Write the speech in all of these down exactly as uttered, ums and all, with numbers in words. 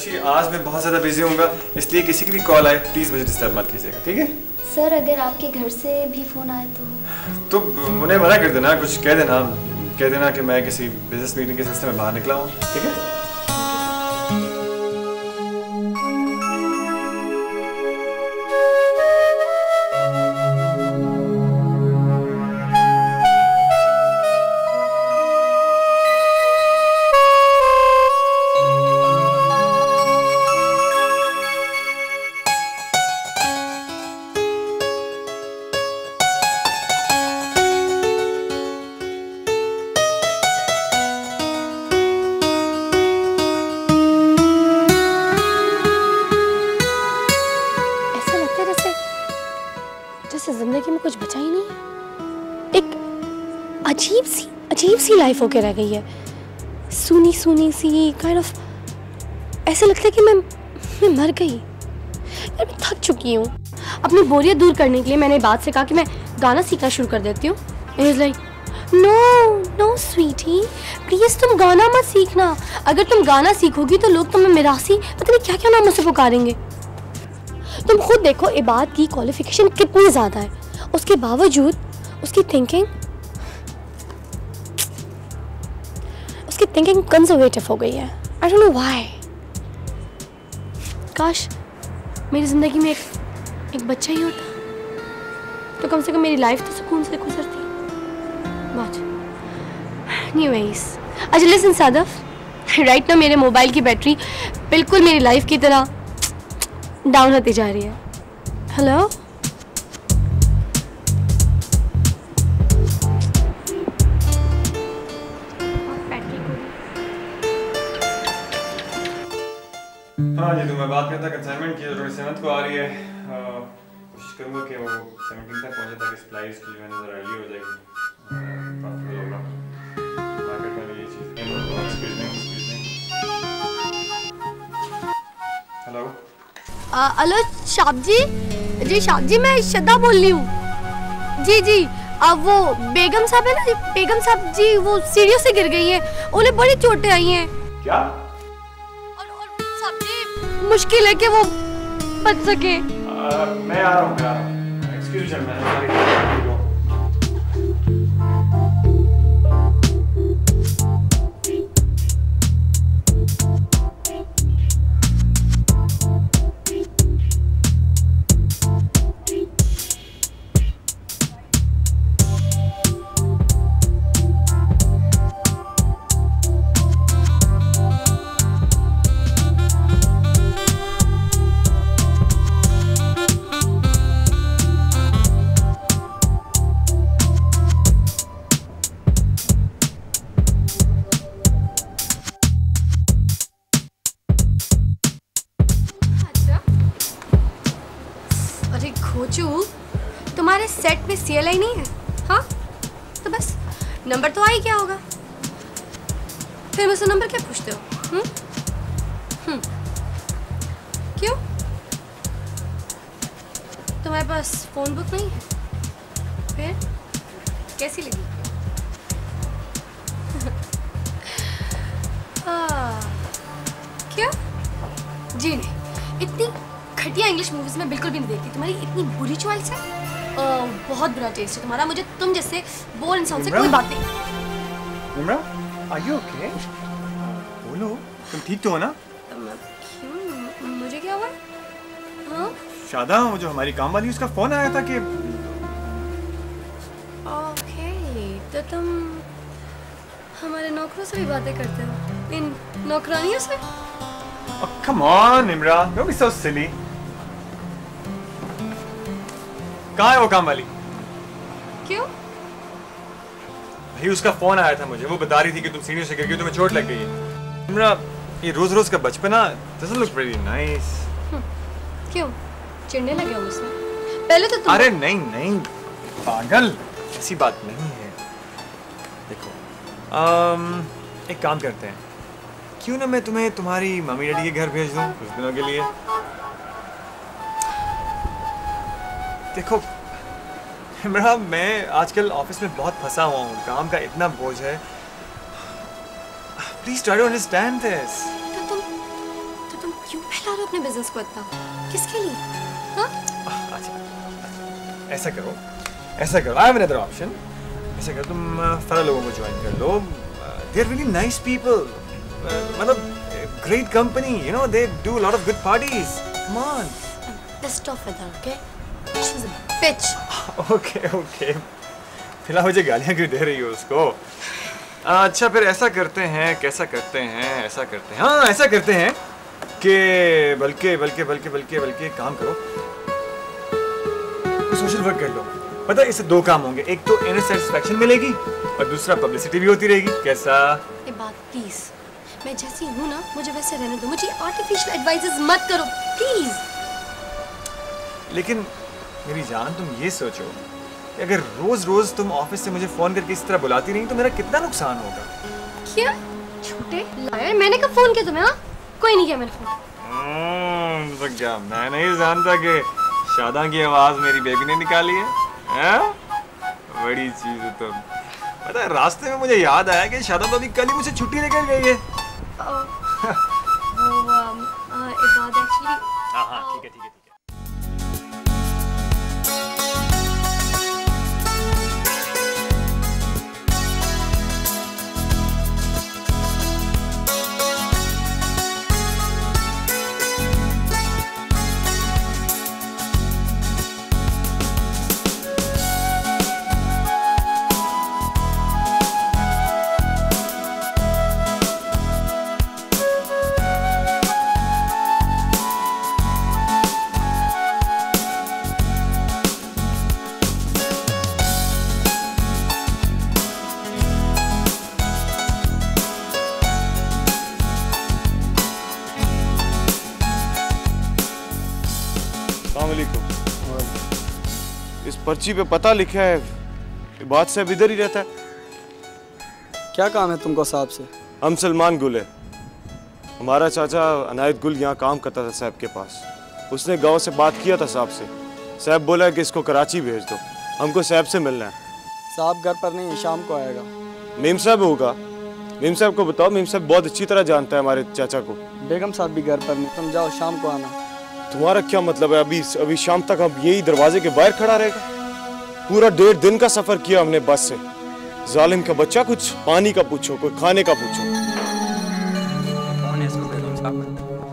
बच्ची, आज मैं बहुत ज़्यादा बिजी हूँगा, इसलिए किसी की भी कॉल आए प्लीज़ मुझे डिस्टर्ब मत कीजिएगा, ठीक है? सर अगर आपके घर से भी फ़ोन आए तो तो उन्हें मना कर देना, कुछ कह देना, कह देना कि मैं किसी बिजनेस मीटिंग के सिलसिले में बाहर निकला हूँ, ठीक है? जिंदगी में कुछ बचा ही नहीं। एक अजीब सी अजीब सी लाइफ होके रह गई है, सूनी सूनी सी काइंड ऑफ। ऐसा लगता है कि मैं मैं मर गई यार, मैं थक चुकी हूँ। अपनी बोरियत दूर करने के लिए मैंने बात से कहा कि मैं गाना सीखना शुरू कर देती हूँ। Is like no no sweetie, please तुम गाना मत सीखना। अगर तुम गाना सीखोगी तो लोग तुम्हें मिरासी पता नहीं क्या क्या नामों से पुकारेंगे। तुम खुद देखो इबाद की क्वालिफिकेशन कितनी ज़्यादा है, उसके बावजूद उसकी थिंकिंग उसकी थिंकिंग कंजर्वेटिव हो गई है। I don't know why. काश मेरी ज़िंदगी में एक एक बच्चा ही होता तो कम से कम मेरी लाइफ तो सुकून से गुजरती। बट एनीवेज, अच्छा लिसन सादफ, राइट ना मेरे मोबाइल की बैटरी बिल्कुल मेरी लाइफ की तरह डाउन होती जा रही है। हेलो, हाँ जी, तो मैं बात करता कंसाइनमेंट की थोड़ी सेवंथ को आ रही है। कोशिश करूँगा कि वो सेवनटीन तक पहुँचे ताकि सप्लाई इसकी जो है नज़र अर्ली हो जाएगी। प्रॉफिटेबल होगा मार्केट में भी ये चीज़। हेलो हेलो शाब जी, जी शाब जी मैं श्रद्धा बोल रही हूँ। जी जी अब वो बेगम साहब है ना, बेगम साहब जी वो सीढ़ियों से गिर गई हैं, उन्हें बड़ी चोटें आई हैं। क्या? और और साहब जी मुश्किल है कि वो बच सके। आ, मैं आ रहा हूँ, मैं आ रहा हूँ। एक्सक्यूज मी, मैं सॉरी। खोचू, तुम्हारे सेट में सी एल आई नहीं है? हाँ तो बस नंबर तो आ ही क्या होगा, फिर मुझसे नंबर क्या पूछते हो? हम्म हम्म क्यों तुम्हारे पास फोन बुक नहीं है? फिर कैसी लगी? क्या? जी नहीं, इतनी घटिया इंग्लिश मूवीज में बिल्कुल भी नहीं देखती। तुम्हारी इतनी बुरी चॉइस है, आ, बहुत बुरा टेस्ट है तुम्हारा। मुझे तुम जैसे बोर इंसान से कोई बात नहीं। Nimra, are you okay? बोलो, तुम ठीक तो हो ना? क्यों, मुझे क्या हुआ? हाँ? शादा, वो जो हमारी काम वाली उसका फोन आया था कि ओके, तो तुम हमारे नौकरों से भी बातें करते हो, इन नौकरानियों से? Oh, come on, Nimra, don't be so silly. कहाँ है वो काम वाली? क्यों? भाई उसका फोन आया था मुझे, वो बता रही थी कि तुम सीढ़ियों से गिर गई, तुम्हें चोट लग गई है। निम्रा, ये रोज रोज का बचपना doesn't look pretty nice. क्यों? चिढ़ने लगे हो मुझसे? पहले तो तुम... अरे नहीं नहीं पागल, ऐसी बात नहीं है। देखो, um, एक काम करते हैं, क्यों ना मैं तुम्हें तुम्हारी मम्मी डैडी के घर भेज दूं कुछ दिनों के लिए। देखो इमरा, मैं आजकल ऑफिस में बहुत फंसा हुआ हूँ, काम का इतना बोझ है। Please try to understand this. तो तुम तो तुम अपने बिजनेस को इतना? किसके लिए? हाँ? अच्छा, ऐसा करो, ऐसा करो, I have another option. ऐसा करो, तुम फरा लोगों को ज्वाइन कर लो. They are really nice people. मतलब great company, you know, they do a lot of good parties. Come on. I'm pissed off with her, okay? She's a bitch. Okay, okay. फिलहाल मुझे गालियाँ क्यों दे रही हो उसको? अच्छा फिर ऐसा करते हैं, कैसा करते हैं, ऐसा करते हैं, हाँ ऐसा करते हैं कि बल्कि बल्कि बल्कि बल्कि बल्कि एक काम करो, सोशल वर्क कर लो. पता है इससे दो काम होंगे, एक तो इनर सेटिस्फैक्शन मिलेगी और दूसरा पब्लिसिटी भी होती रहेगी. कैसा? ये बात प्लीज, मैं जैसी हूँ ना मुझे वैसे रहने दो, मुझे आर्टिफिशियल एडवाइसेस मत करो प्लीज. लेकिन मेरी जान तुम ये सोचो, अगर रोज रोज तुम ऑफिस से मुझे फोन करके इस तरह बुलाती रही तो मेरा कितना नुकसान होगा. क्या छोटे लायर, मैंने कब फोन किया तुम्हें? हाँ कोई नहीं किया मैंने फोन. तो क्या मैं नहीं जानता कि शादा की आवाज मेरी बेबी ने निकाली है? हैं? बड़ी चीज है तुम. पता है रास्ते में मुझे याद आया कि शादा तो अभी कल ही मुझे छुट्टी लेकर गई है. वो इबाद एक्चुअली. हाँ हाँ ठीक है ठीक है. इस पर्ची पे पता लिखा है, इबाद साहब इधर ही रहता है. क्या काम है तुमको साहब से? हम सलमान गुल है. हमारा चाचा अनायत गुल यहाँ काम करता था साहब के पास. उसने गांव से बात किया था साहब से. साहब बोला कि इसको कराची भेज दो, हमको साहब से मिलना है. साहब घर पर नहीं, शाम को आएगा. मीम साहब होगा. मीम साहब को बताओ, मीम साहब बहुत अच्छी तरह जानता है हमारे चाचा को. बेगम साहब भी घर पर नहीं, तुम जाओ शाम को आना. तुम्हारा क्या मतलब है? अभी अभी शाम तक हम यही दरवाजे के बाहर खड़ा रहेगा? पूरा डेढ़ दिन का सफर किया हमने बस से. जालिम का बच्चा, कुछ पानी का पूछो, कोई खाने का पूछो. कौन है इसको बेगम साहब?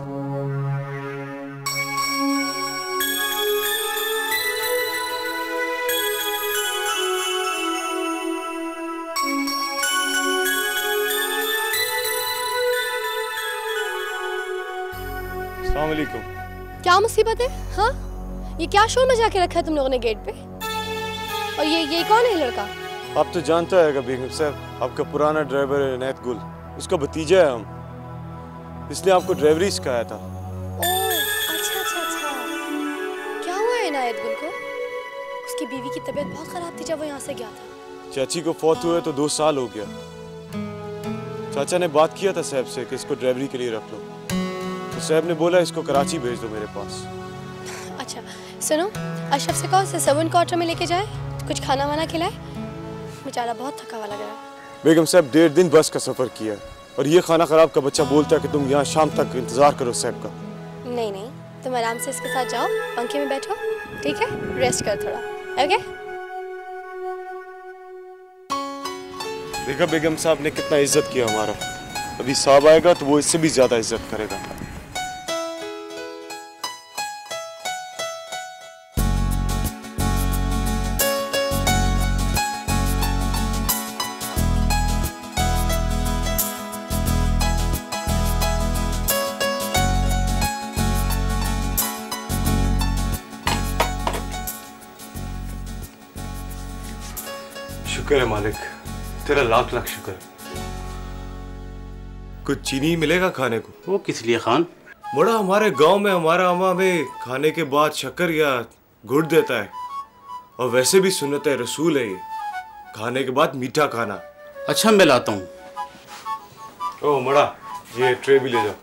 अस्सलाम वालेकुम. क्या मुसीबत है? हाँ ये क्या शोर मचा के रखा है तुम लोगों ने गेट पे? और ये ये कौन है लड़का? आप तो जानता है बेगम साहब, आपका पुराना ड्राइवर है अनायत गुल, उसका भतीजा है हम, इसलिए आपको ड्राइवरी सिखाया था. ओह अच्छा अच्छा अच्छा. क्या हुआ है अनायत गुल को? उसकी बीवी की तबीयत बहुत खराब थी जब वो यहाँ से गया था. चाची को फौत हुए तो दो साल हो गया. चाचा ने बात किया था साहब से कि इसको ड्राइवरी के लिए रख लो, तो साहब ने बोला इसको कराची भेज दो मेरे पास. अच्छा सुनो, अशरफ से कहो इसे सर्वेंट क्वार्टर में लेके जाए, कुछ खाना वाना खिलाए, बेचारा बहुत थका हुआ लग रहा है. बेगम साहब डेढ़ दिन बस का सफर किया और ये खाना खराब का बच्चा बोलता है कि तुम यहाँ शाम तक इंतजार करो साहब का. नहीं नहीं, तुम आराम से इसके साथ जाओ, पंखे में बैठो, ठीक है? रेस्ट कर थोड़ा, ओके? देखा बेगम साहब ने कितना इज्जत किया हमारा. अभी साहब आएगा तो वो इससे भी ज्यादा इज्जत करेगा. शुक्र है मालिक, तेरा लाख लाख शुक्र. कुछ चीनी मिलेगा खाने को? वो किस लिए खान? बड़ा हमारे गांव में हमारा अम्मा हमें खाने के बाद शक्कर या गुड़ देता है, और वैसे भी सुन्नत है रसूल है ये, खाने के बाद मीठा खाना. अच्छा मैं लाता हूँ. ओ मड़ा, ये ट्रे भी ले जाओ.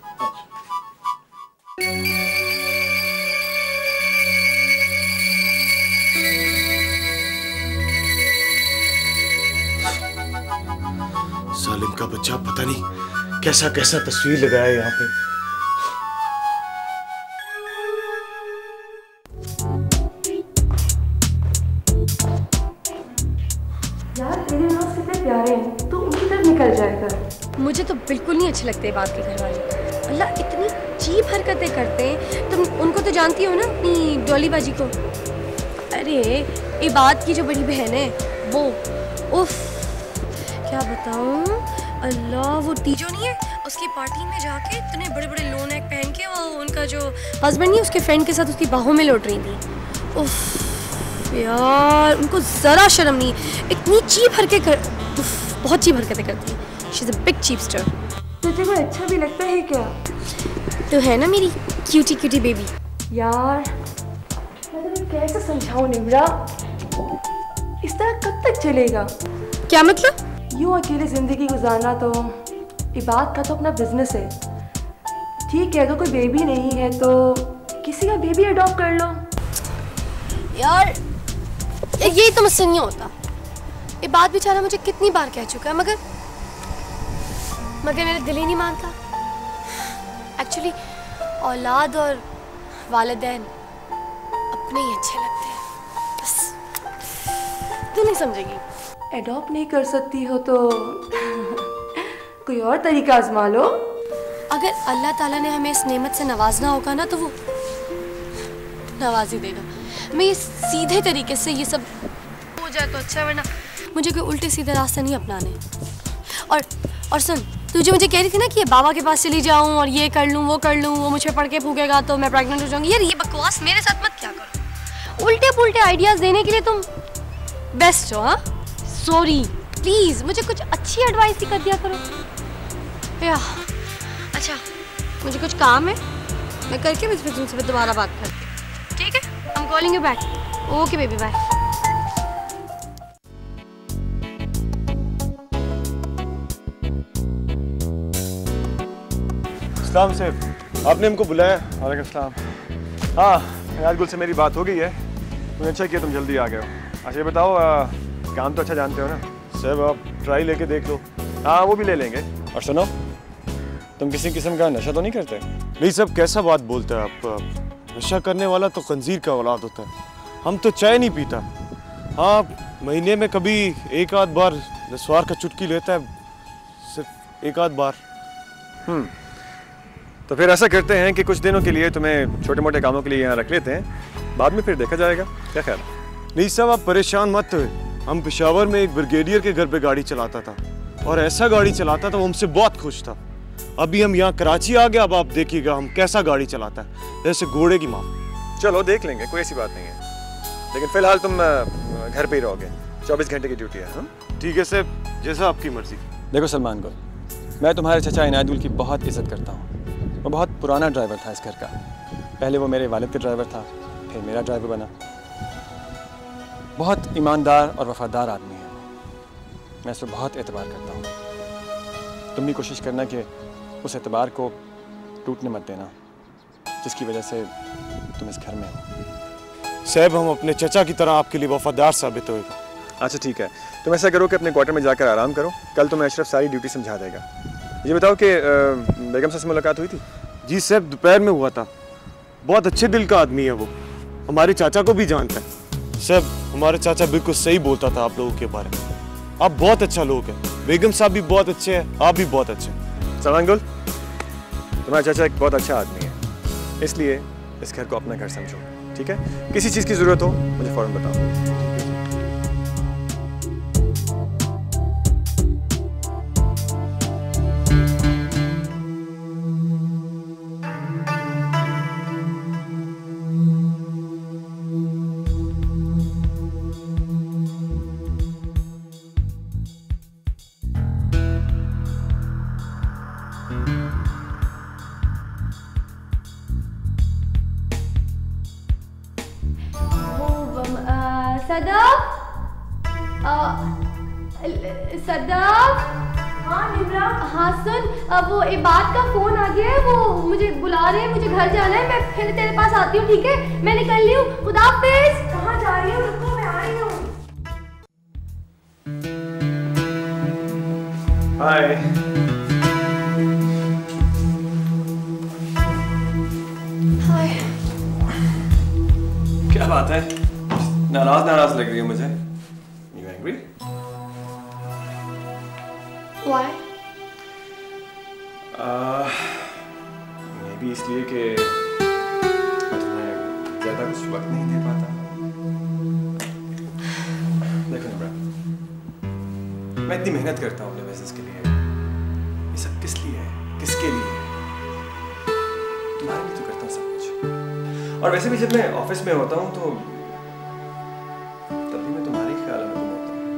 सालिम का बच्चा पता नहीं कैसा कैसा तस्वीर लगाया यहाँ पे. निकल जाएगा। मुझे तो बिल्कुल नहीं अच्छे लगते बात के घर वाले। अल्लाह इतनी चीप हरकतें करते हैं। तुम उनको तो जानती हो ना, अपनी डॉली बाजी को। अरे इबाद की जो बड़ी बहन है वो, उफ क्या बताऊँ। अल्लाह वो तीजो नहीं है, उसकी पार्टी में जाके इतने बड़े बड़े लो नेक पहन के वो उनका जो हस्बैंड नहीं उसके फ्रेंड के साथ उसकी बाहों में लौट रही थी। उफ यार उनको ज़रा शर्म नहीं, इतनी चीप हरकतें कर, उफ बहुत चीप हरकतें करती है। She is a big cheapster. तुझे कोई अच्छा भी लगता है क्या? तो है ना मेरी क्यूटी क्यूटी बेबी। यार मैं तुम्हें कैसे समझाऊं निम्रा, इस तरह कब तक चलेगा? क्या मतलब? यूं अकेले ज़िंदगी गुजारना। तो इबाद का तो अपना बिजनेस है, ठीक है। अगर कोई बेबी नहीं है तो किसी का बेबी अडॉप्ट कर लो। यार ये तो मुझसे नहीं होता। ये बात बेचारा मुझे कितनी बार कह चुका है, मगर मगर मेरा दिल ही नहीं मानता। एक्चुअली औलाद और वालिदैन अपने ही अच्छे लगते हैं, बस तू नहीं समझेगी। अडॉप्ट नहीं कर सकती हो तो कोई और तरीका आजमा लो। अगर अल्लाह ताला ने हमें इस नेमत से नवाजना होगा ना तो वो नवाज ही देगा। मैं ये सीधे तरीके से ये सब हो जाए तो अच्छा, वरना मुझे कोई उल्टे सीधे रास्ते नहीं अपनाने। और और सुन, तुझे मुझे कह रही थी ना कि ये बाबा के पास चली जाऊं और ये कर लूं वो कर लूं, वो मुझे पढ़ के फूकेगा तो मैं प्रेग्नेंट हो जाऊंगी। यार ये बकवास मेरे साथ मत क्या करो। उल्टे पुल्टे आइडियाज देने के लिए तुम बेस्ट हो। हाँ सॉरी, प्लीज मुझे कुछ अच्छी एडवाइस ही कर दिया करो। या अच्छा मुझे कुछ काम है, मैं करके मैं फिर तुमसे दोबारा बात करती। ठीक है, I am calling you back. Okay baby bye. सलाम सेफ, आपने हमको बुलाया? वालेकुम सलाम। हाँ अनायत गुल से मेरी बात हो गई है। तुमने अच्छा किया तुम जल्दी आ गए हो। अच्छा ये बताओ, आ, काम तो अच्छा जानते हो ना? साहब आप ट्राई लेके देख लो। हाँ वो भी ले लेंगे। और सुनो, तुम किसी किस्म का नशा तो नहीं करते? नहीं साहब, कैसा बात बोलते हैं आप? नशा करने वाला तो खंजीर का औलाद होता है। हम तो चाय नहीं पीता। हाँ महीने में कभी एक आध बार नस्वार का चुटकी लेता है, सिर्फ एक आध बार। हम्म तो फिर ऐसा करते हैं कि कुछ दिनों के लिए तुम्हें छोटे मोटे कामों के लिए यहाँ रख लेते हैं, बाद में फिर देखा जाएगा। क्या ख्याल? नहीं साहब आप परेशान मत हुए। हम पेशावर में एक ब्रिगेडियर के घर पे गाड़ी चलाता था और ऐसा गाड़ी चलाता था वो हमसे बहुत खुश था। अभी हम यहाँ कराची आ गए, अब आप देखिएगा हम कैसा गाड़ी चलाता है, जैसे घोड़े की माँ। चलो देख लेंगे, कोई ऐसी बात नहीं है। लेकिन फिलहाल तुम घर पे ही रहोगे, चौबीस घंटे की ड्यूटी है। हाँ ठीक है साहब, जैसा आपकी मर्जी। देखो सलमान गुल, मैं तुम्हारे चचा इनायत गुल की बहुत इज्जत करता हूँ। वो बहुत पुराना ड्राइवर था इस घर का। पहले वो मेरे वालिद का ड्राइवर था, फिर मेरा ड्राइवर बना। बहुत ईमानदार और वफादार आदमी है। मैं इस पर बहुत एतबार करता हूँ। तुम भी कोशिश करना कि उस एतबार को टूटने मत देना जिसकी वजह से तुम इस घर में हो। साहब हम अपने चचा की तरह आपके लिए वफादार साबित होएगा। अच्छा ठीक है, तुम ऐसा करो कि अपने क्वार्टर में जाकर आराम करो, कल तुम्हें अशरफ सारी ड्यूटी समझा देगा। ये बताओ कि बेगम से मुलाकात हुई थी? जी साहब दोपहर में हुआ था। बहुत अच्छे दिल का आदमी है वो, हमारे चाचा को भी जानता है। साहब हमारे चाचा बिल्कुल सही बोलता था आप लोगों के बारे में। आप बहुत अच्छा लोग हैं, बेगम साहब भी बहुत अच्छे हैं, आप भी बहुत अच्छे हैं। सलमान गुल, तुम्हारा चाचा एक बहुत अच्छा आदमी है, इसलिए इस घर को अपना घर समझो, ठीक है? किसी चीज़ की ज़रूरत हो मुझे फ़ौरन बताओ। सदाफ, सदाफ। हाँ निम्रा। हाँ सुन, वो इबाद का फोन आ गया है, वो मुझे बुला रहे हैं, मुझे घर जाना है। मैं फिर तेरे पास आती हूँ, ठीक है? मैं निकल रही हूँ, खुदा हाफिज़। कहाँ जा रही हो? रुको मैं आ रही हूँ। हाय। हाय। क्या बात है? नाराज नाराज लग रही है मुझे। You angry? Why? मे भी इसलिए कि मैं तुम्हें ज़्यादा कुछ वक्त नहीं दे पाता। देखो निम्रा, मैं इतनी मेहनत करता हूँ अपने बिजनेस के लिए। ये सब किस लिए है? किसके लिए है? तुम्हारे लिए तो करता हूँ सब कुछ। और वैसे भी जब मैं ऑफिस में होता हूँ तो तब भी मैं तुम्हारे ख्याल में गुम होता हूँ।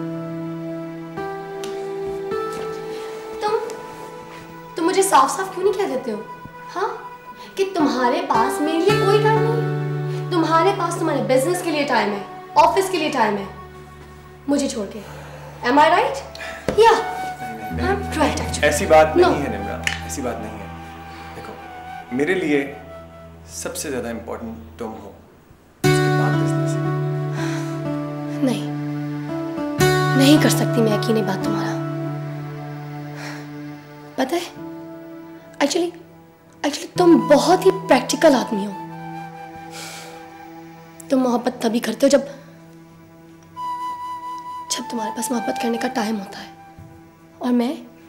तुम तुम मुझे साफ साफ क्यों नहीं कह देते हो? हाँ, कि तुम्हारे पास मेरे लिए कोई टाइम नहीं है। तुम्हारे पास तुम्हारे बिजनेस के लिए टाइम है, ऑफिस के लिए टाइम है, मुझे छोड़ के। Am I right? Yeah. I'm right actually. ऐसी बात No. नहीं है निम्रा, ऐसी बात नहीं है। देखो, मेरे लिए सबसे ज्यादा इम्पोर्टेंट तुम हो, उसके बाद बिजनेस है। नहीं, नहीं कर सकती मैं यकीन ये बात तुम्हारा। पता है, एक्चुअली एक्चुअली तुम बहुत ही प्रैक्टिकल आदमी हो। तुम मोहब्बत तभी करते हो जब जब तुम्हारे पास मोहब्बत करने का टाइम होता है। और मैं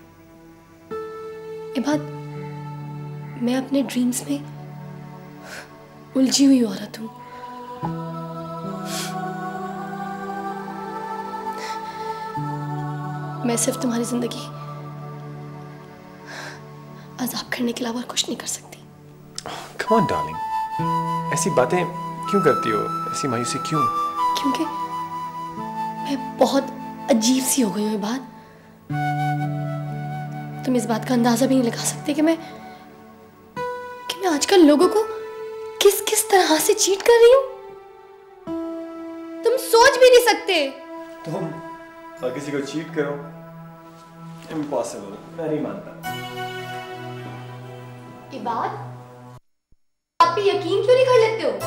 ये बात मैं अपने ड्रीम्स में उलझी हुई औरत हूँ। मैं सिर्फ तुम्हारी जिंदगी अजाब करने के अलावा और कुछ नहीं कर सकती। Come on, darling. ऐसी बातें क्यों करती हो? ऐसी मायूसी क्यों? क्योंकि मैं बहुत अजीब सी हो गई हूँ। ये बात तुम इस बात का अंदाजा भी नहीं लगा सकते कि मैं कि मैं आजकल लोगों को किस किस तरह से चीट कर रही हूँ। तुम सोच भी नहीं सकते। तुम और किसी को चीट करो? Impossible. मैं नहीं मानता। ये बात आप पे यकीन क्यों नहीं कर लेते हो?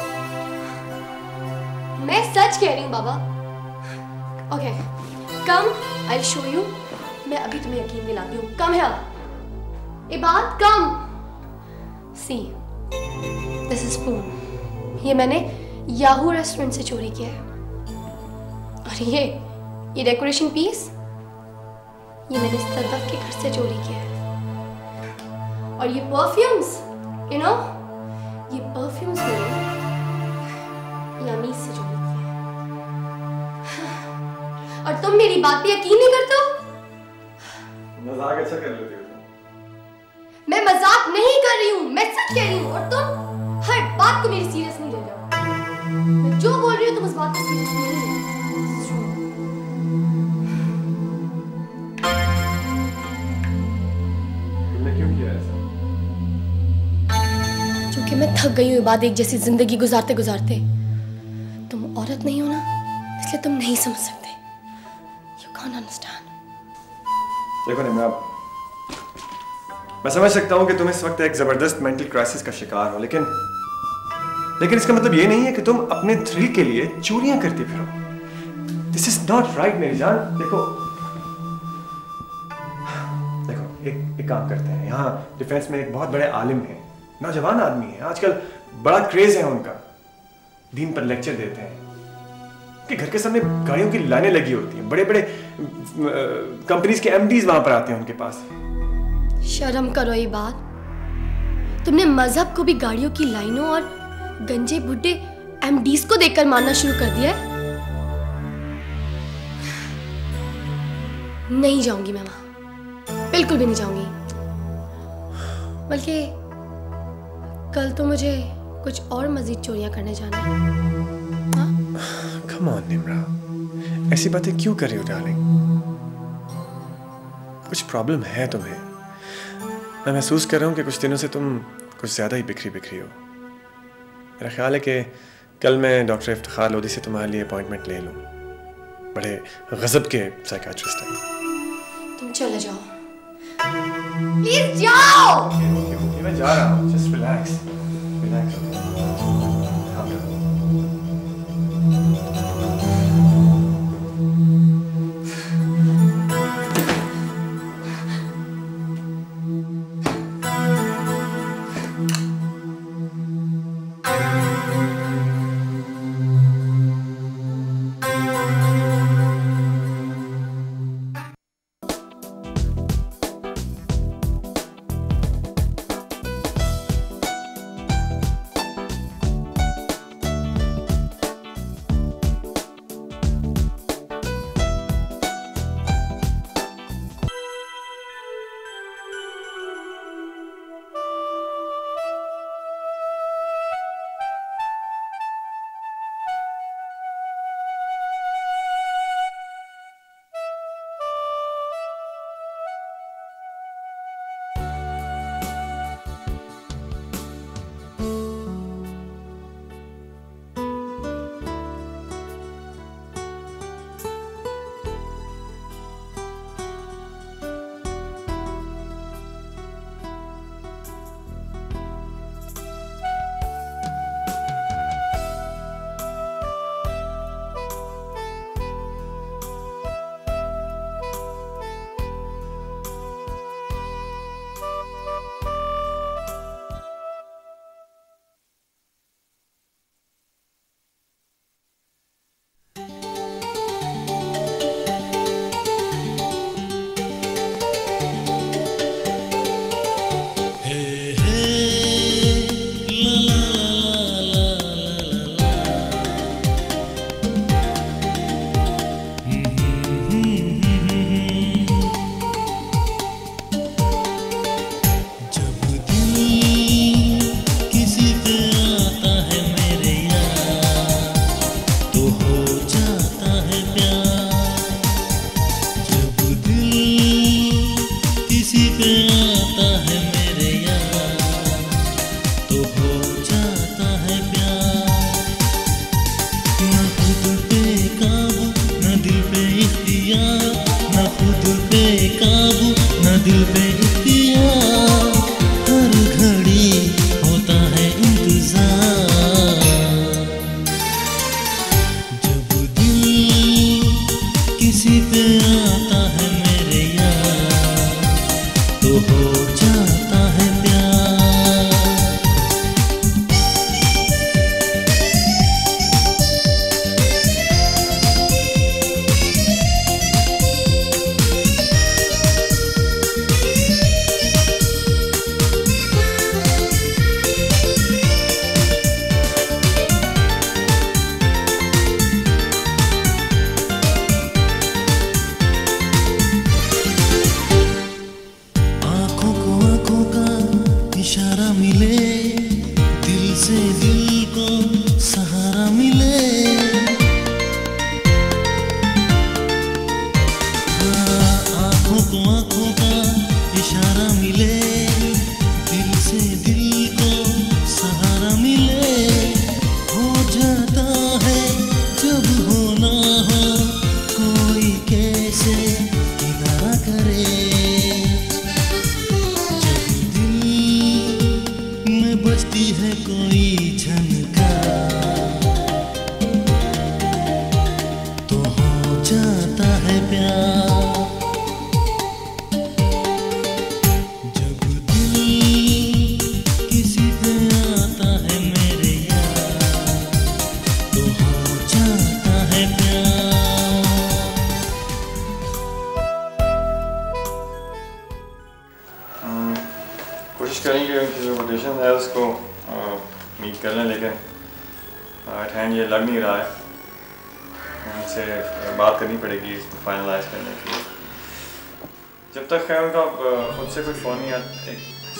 मैं सच कह रही हूँ बाबा। Okay, come, I show you. मैं अभी तुम्हें यकीन दिलाती हूँ। कम है ये बात, come. See, this is spoon. ये मैंने याहू रेस्टोरेंट से चोरी किया है। और ये ये डेकोरेशन पीस ये मैंने सदफ के घर से चोरी किया है। और ये परफ्यूम्स, यू नो, ये परफ्यूम्स मैंने यामीज से चोरी किया है। और तुम मेरी बात पे यकीन नहीं करते हो? मजाक अच्छा कर लेती हो तुम। मैं मजाक नहीं कर रही हूँ, मैं सच कह रही हूँ। और तुम हर बात को मेरी सीरियस नहीं ले रहे हो। मैं जो बोल रही हूँ तुम उस बात को सीरियस नहीं ले रहे हो। तुमने क्यों किया ऐसा? क्योंकि मैं थक गई हूँ ये बात एक जैसी जिंदगी गुजारते गुजारते। तुम औरत नहीं हो ना, इसलिए तुम नहीं समझ सकते। You can't understand. देखो निम्रा, मैं समझ सकता हूँ कि तुम इस वक्त एक जबरदस्त मेंटल क्राइसिस का शिकार हो, लेकिन लेकिन इसका मतलब ये नहीं है कि तुम अपने थ्रिल के लिए चोरियां करती फिरो। दिस इज नॉट राइट मेरी जान। देखो देखो एक एक काम करते हैं, यहाँ डिफेंस में एक बहुत बड़े आलिम हैं, नौजवान आदमी हैं, आजकल बड़ा क्रेज है उनका, दीन पर लेक्चर देते हैं। कि घर के सामने गाड़ियों की लाइनें लगी होती हैं, बड़े बड़े कंपनीज के एमडीज वहां पर आते हैं उनके पास। शर्म करो ये बात। तुमने मजहब को भी गाड़ियों की लाइनों और गंजे बुड्ढे एमडीज को देखकर मानना शुरू कर दिया है। नहीं जाऊंगी मैं वहां, बिल्कुल भी नहीं जाऊंगी। बल्कि कल तो मुझे कुछ और मजीद चोरियां करने जाना है। हाँ? Come on, निम्रा, ऐसी बातें क्यों कर रही हो डार्लिंग? कुछ प्रॉब्लम है तुम्हें। मैं महसूस कर रहा हूँ कि कुछ दिनों से तुम कुछ ज्यादा ही बिखरी बिखरी हो। मेरा ख्याल है कि कल मैं डॉक्टर इफ्तिखार लोधी से तुम्हारे लिए अपॉइंटमेंट ले लूँ। बड़े गजब के साइकियाट्रिस्ट हैं। तुम चले जाओ, प्लीज जाओ। मैं जा रहा हूँ, जस्ट रिलैक्स रिलैक्स। तो हो जाता है प्यार। जब दिल किसी पे आता है मेरे यार, तो हो जाता है प्यार। न खुद पे काबू न दिल पे इख्तियार, न खुद पे काबू न दिल पे इख्तियार। हर घड़ी होता है इंतजार। जब दिल किसी पे आता है मेरे यार, तो हो जाता है प्यार। आँखों को आँखों का इशारा मिले, दिल से दिल को सहारा मिले। हाँ, आँखों को आँखों का इशारा मिले, दिल से दिल को सहारा मिले। हो जाता है जब होना हो, कोई कैसे किनारा करे। जब दिल में बजती है कोई झनका, तो हो जाता है प्यार। जब दिल किसी पे आता है मेरे यार, तो हो जाता है प्यार। हम्म, कोशिश करेंगे उनकी जो कोटेशन है उसको मीट कर लें, लेकिन एट हैंड ये लग नहीं रहा है। उनसे बात करनी पड़ेगी इसको फाइनलाइज करने के लिए। जब तक है उनका अ, खुद से कोई फ़ोन नहीं आता।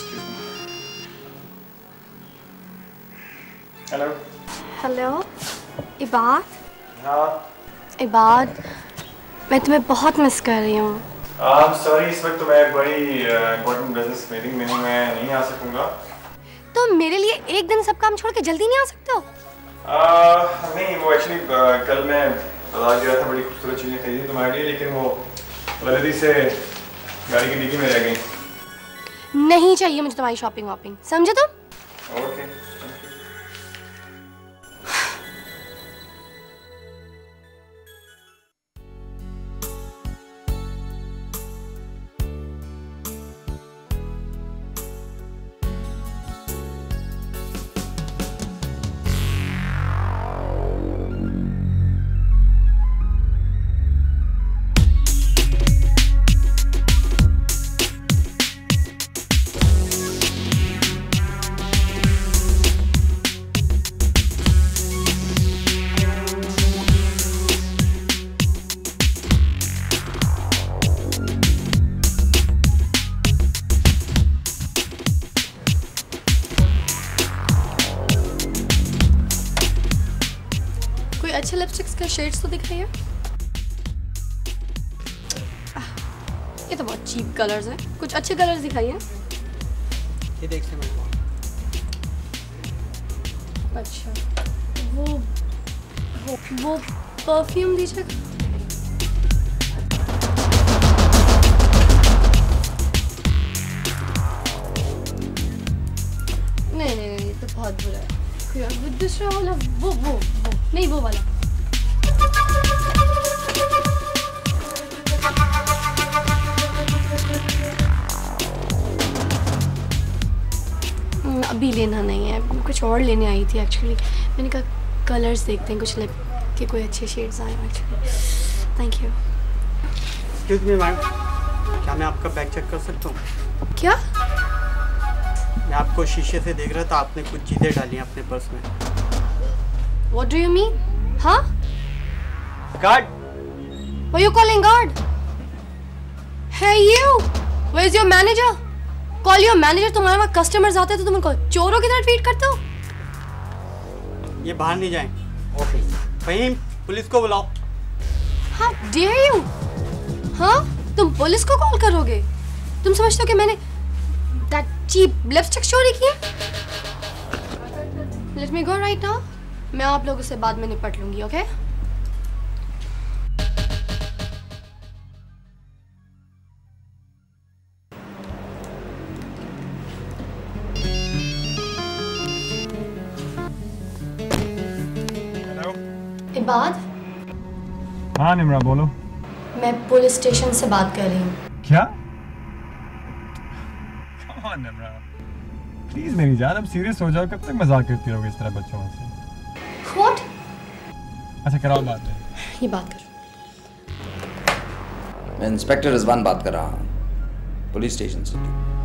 Hello hello Ibad. हाँ इबाद, मैं तुम्हें बहुत मिस कर रही हूँ। आई एम सॉरी, इस वक्त तो मैं एक बड़ी इंपॉर्टेंट बिजनेस मीटिंग में हूँ, मैं नहीं आ सकूँगा। तो मेरे लिए एक दिन सब काम छोड़ के जल्दी नहीं आ सकते हो? आ, नहीं, वो एक्चुअली कल मैं बाजार गया था, बड़ी खूबसूरत चीज़ें खरीदी तुम्हारे लिए, लेकिन वो गलती से गाड़ी की डिक्की में रह गई। नहीं चाहिए मुझे तुम्हारी शॉपिंग वॉपिंग, समझे तुम? ओके। अच्छे लिपस्टिक्स के शेड्स तो दिख रही है। ये तो बहुत चीप कलर्स हैं, कुछ अच्छे कलर्स दिखाइए। ये देख से मैडम। अच्छा, वो वो वो परफ्यूम दीजिए। नहीं नहीं नहीं, तो बहुत बुरा है। कोई दूसरा वाला, वो वो वो नहीं, वो वाला। अभी लेना नहीं है, कुछ और लेने आई थी एक्चुअली। मैंने कहा कलर्स देखते हैं, कुछ लिप के कोई अच्छे शेड्स आए actually. Thank you. Excuse me ma'am, क्या मैं आपका बैग चेक कर सकता हूँ? क्या? मैं आपको शीशे से देख रहा था, आपने कुछ चीज़ें डाली हैं अपने पर्स में। What do you mean? हाँ? Guard! Why are you calling guard? Hey you! Where's your manager? Call your manager. तुम्हारे वहाँ कस्टमर्स आते हैं तो तुम उनको चोरों की तरह ट्रीट करते हो? ये बाहर नहीं जाएं। ऑफिस फ़हीम, पुलिस को बुलाओ। How dare you? हाँ, तुम पुलिस को कॉल करोगे? तुम समझते हो कि मैंने that cheap lipstick चोरी की है? Let me go right now. मैं आप लोगों से बाद में निपट लूंगी, ओके? इबाद? हाँ निम्रा बोलो। मैं पुलिस स्टेशन से बात कर रही हूँ। क्या? Come on निम्रा, प्लीज मेरी जान, अब सीरियस हो जाओ। कब तक मजाक करती रहोगे इस तरह बच्चों से? What? अच्छा कराओ बात है। ये बात कर। मैं इंस्पेक्टर रिजवान बात कर रहा हूँ, पुलिस स्टेशन से।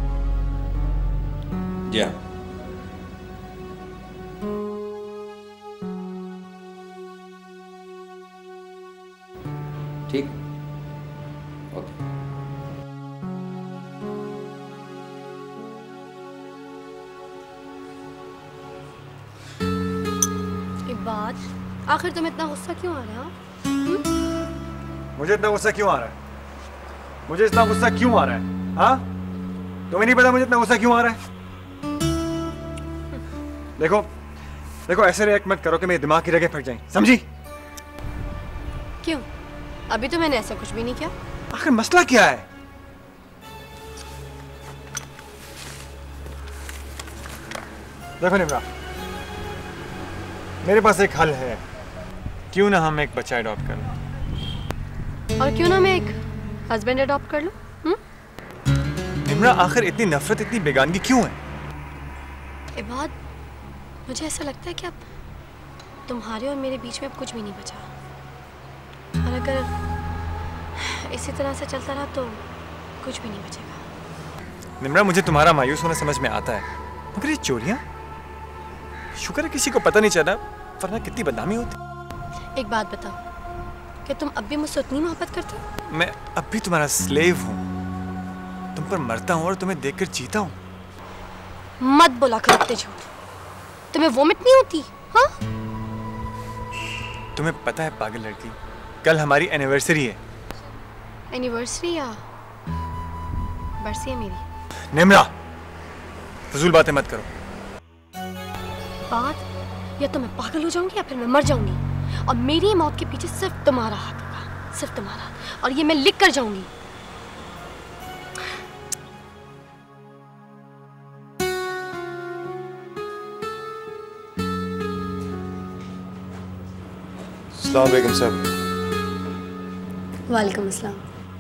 जी हाँ। ठीक, ओके। इबाद, आखिर तुम्हें इतना गुस्सा क्यों आ रहा है? मुझे इतना गुस्सा क्यों आ रहा है? मुझे इतना गुस्सा क्यों आ रहा है? हाँ? तुम्हें नहीं पता मुझे इतना गुस्सा क्यों आ रहा है? देखो, देखो ऐसे रिएक्ट मत करो कि मेरे दिमाग की रगें फट जाएं, समझी? क्यों? अभी तो मैंने ऐसा कुछ भी नहीं किया। आखिर मसला क्या है? देखो निम्रा, मेरे पास एक हल है। क्यों ना हम एक बच्चा अडॉप्ट कर लें? और क्यों ना मैं एक हस्बैंड अडॉप्ट कर लूं? हम्म? निम्रा, आखिर इतनी नफरत, इतनी बेगानगी क्यों है? इबाद, मुझे ऐसा लगता है कि अब तुम्हारे और मेरे बीच में अब कुछ भी नहीं बचा। और अगर इसी तरह से चलता रहा तो कुछ भी नहीं बचेगा। निम्रा, मुझे तुम्हारा मायूस होना समझ में आता है, मगर ये चोरियां, शुक्र है किसी को पता नहीं चला, वरना कितनी बदनामी होती। एक बात बताओ, क्या तुम अब भी मुझसे उतनी मोहब्बत करते हो? मैं अब भी तुम्हारा स्लेव हूँ, तुम पर मरता हूँ और तुम्हें देखकर जीता हूँ। मत बोला करो इतने झूठ। तुम्हें वोमिट नहीं होती? हाँ? तुम्हें पता है पागल लड़की, कल हमारी एनिवर्सरी है। एनिवर्सरी या बरसी है मेरी? निम्रा, फजूल बातें मत करो। बात, या तो मैं पागल हो जाऊंगी या फिर मैं मर जाऊंगी, और मेरी मौत के पीछे सिर्फ तुम्हारा हाथ होगा, सिर्फ तुम्हारा, और ये मैं लिख कर जाऊंगी। अस्सलाम वालेकुम साहब। वालेकुम अस्सलाम।